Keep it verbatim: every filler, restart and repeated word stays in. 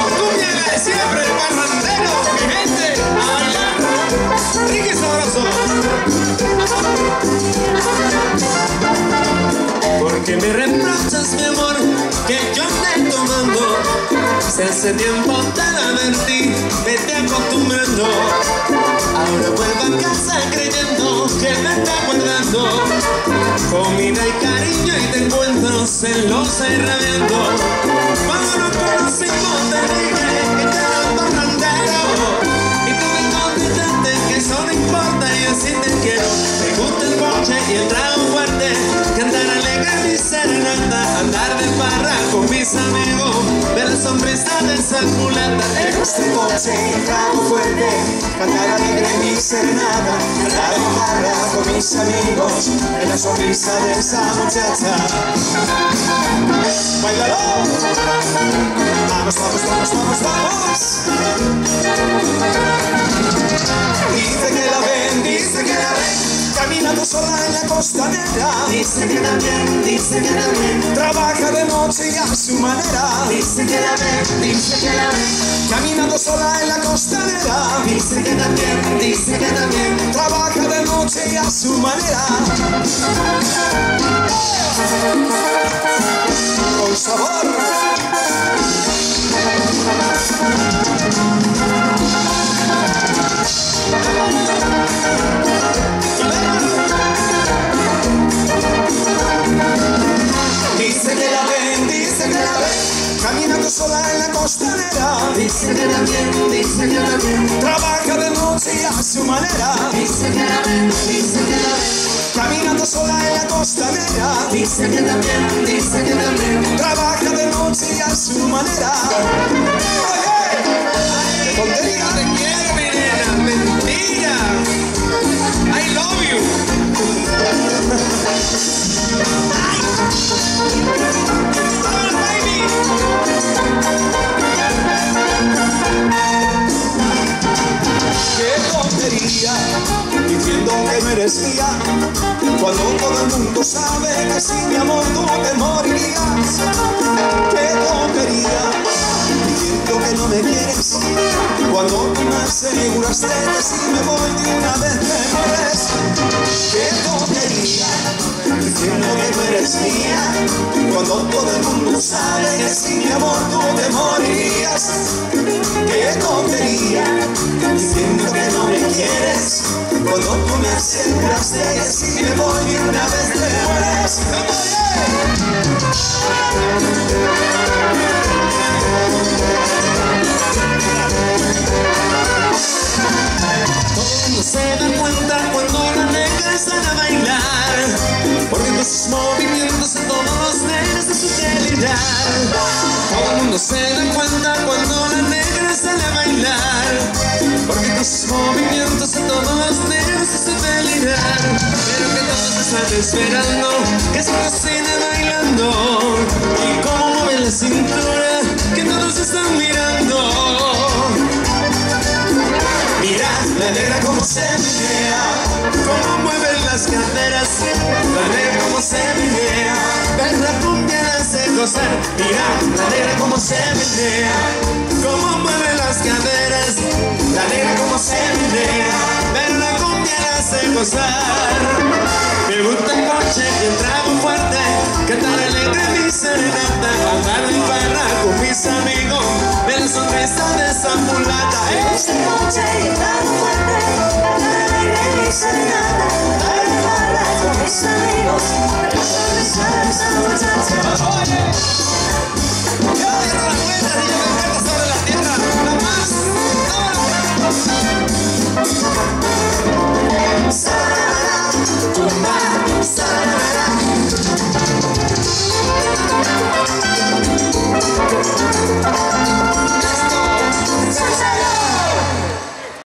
cumbia de siempre, el parrandero, mi gente, a bailar, rico y sabroso. Porque me reprochas, mi amor, que yo ande tomando. Si hace tiempo te la advertí, vete acostumbrando. Ahora vuelvo a casa creyendo que me está guardando comida y cariño y te encuentro celosa y rabiando. Cuando nos conocimos te dije que te era un parrandero y tú me contestaste que eso no importa y así te quiero. Me gusta el coche y el trago fuerte, cantar alegre mi serenata, andar de parra con mis amigos, ver la sonrisa de esa mulata. Me gusta el coche y el trago fuerte, cantar alegre mi serenata, andar de parra con mis amigos, ver la sonrisa de esa muchacha. ¡Báilalo! ¡Vamos, vamos, vamos, vamos, vamos! Dice que la ven, dice que la ven, caminando sola en la costanera. Dice que también, dice que también, trabaja de noche y a su manera. Dice que la ven, dice que la ven, caminando sola en la costanera. Dice que también, dice que también, trabaja de noche y a su manera. Con sabor. Dice que la ven, dice que la ven, caminando sola en la costanera. Dice que también, dice que también, trabaja de noche y a su manera. Dice que la ven, dice que la ven, caminando sola en la costanera. Dice que también, dice que también, trabaja de noche y a su manera. ¡Oye! ¡Qué tontería! Te quiero, mi nena, mentira. I love you. ¡Vamos, baby! ¡Qué tontería! Diciendo que no eres mía, cuando todo el mundo sabe que sin mi amor tú te morirías. ¡Qué tontería! Diciendo que no me quieres, cuando tú me aseguraste que si me voy de una vez te mueres. ¡Qué tontería! Diciendo que no eres mía, cuando todo el mundo sabe que sin mi amor tú te morirías. ¡Qué tontería! Diciendo que no me quieres, cuando tú me aseguraste que si me voy de una vez te mueres. Todo el mundo se da cuenta cuando la negra sale a bailar, porque con sus movimientos a todos los negros de su realidad. Todo el mundo se da cuenta cuando la negra sale a bailar, porque con sus movimientos a todos los negros de su realidad. Pero que todos están esperando que se cocine bailando, y cómo mueve la cintura que todos están mirando. Mira la negra como se menea, cómo mueven las caderas, la negra como se menea, ver la cumbia la hace gozar. Mira la negra como se menea, cómo mueve las caderas, la negra como se menea, ver la cumbia la hace gozar. Me gusta el coche y el trago fuerte, cantar alegre mi serenata, andar en barra con mis amigos, ver la sonrisa de esa mulata. Me gusta el coche y el trago fuerte, cantar alegre mi serenata, andar en barra con mis amigos, ver la sonrisa de esa muchacha. Oye, yo cierro las puertas y yo me encuentro sobre la tierra, la más, Sa-ra-ra, tumba, sa